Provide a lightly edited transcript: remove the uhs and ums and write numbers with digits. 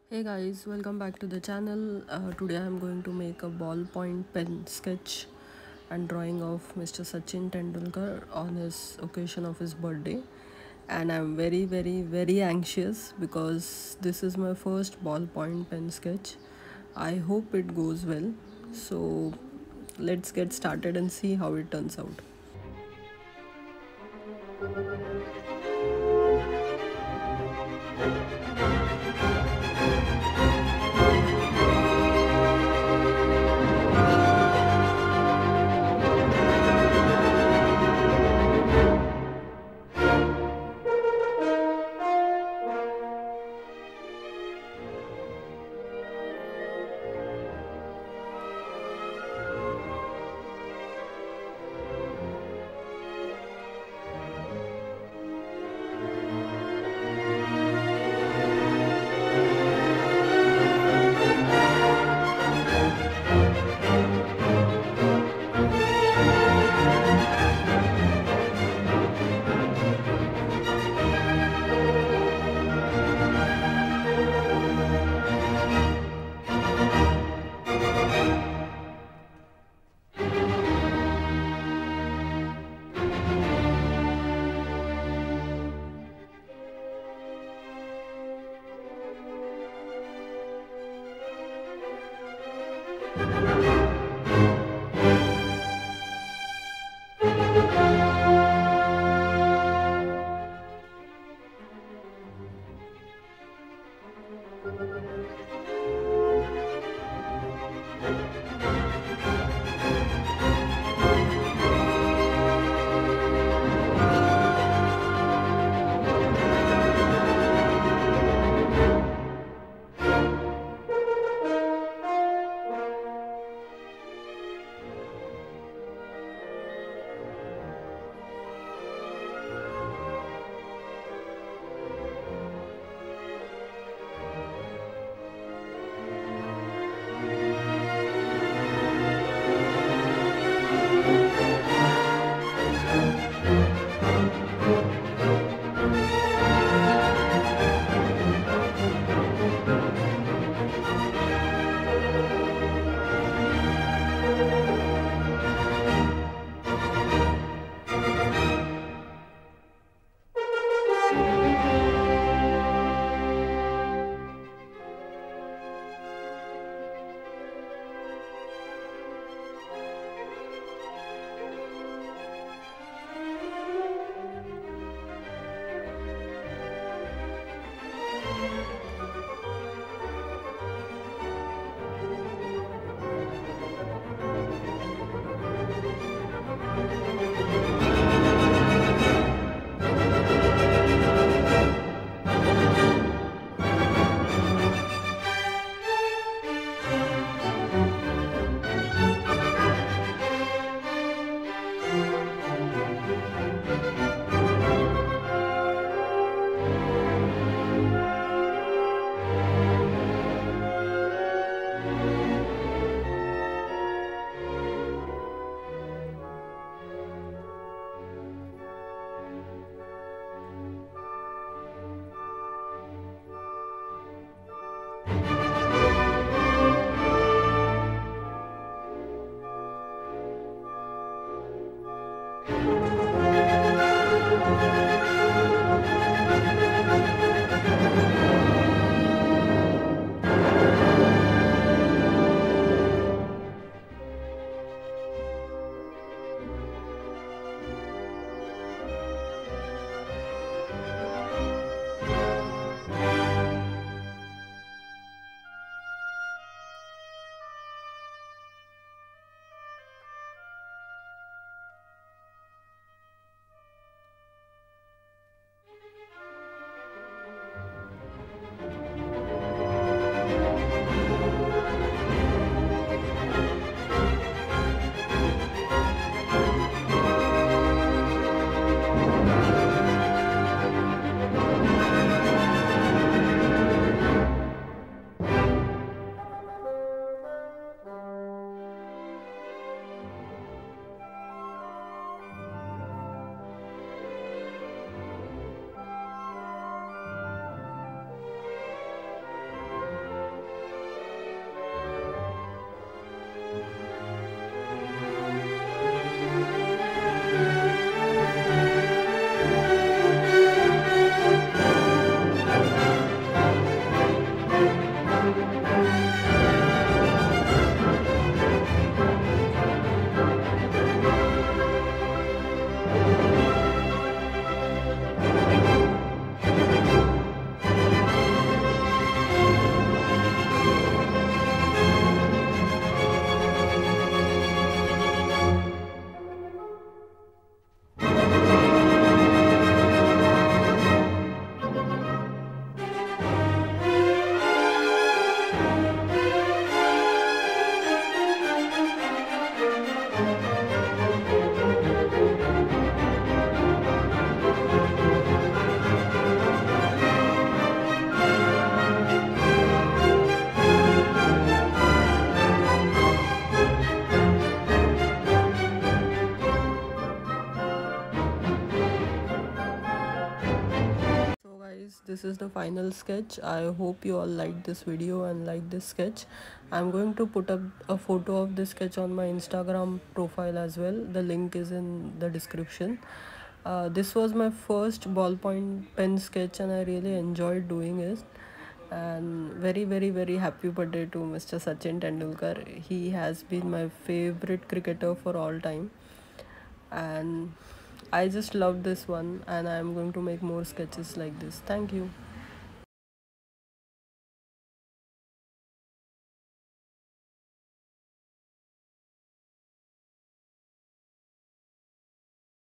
Hey guys, welcome back to the channel. Today I am going to make a ballpoint pen sketch and drawing of Mr. Sachin Tendulkar on his occasion of his birthday. And I'm very anxious because this is my first ballpoint pen sketch. I hope it goes well. So let's get started and see how it turns out. guys, this is the final sketch. I hope you all liked this video and liked this sketch. I'm going to put up a photo of this sketch on my Instagram profile as well. The link is in the description. This was my first ballpoint pen sketch and I really enjoyed doing it. And very happy birthday to Mr. Sachin Tendulkar. He has been my favorite cricketer for all time, and I just love this one, and I'm going to make more sketches like this. Thank you.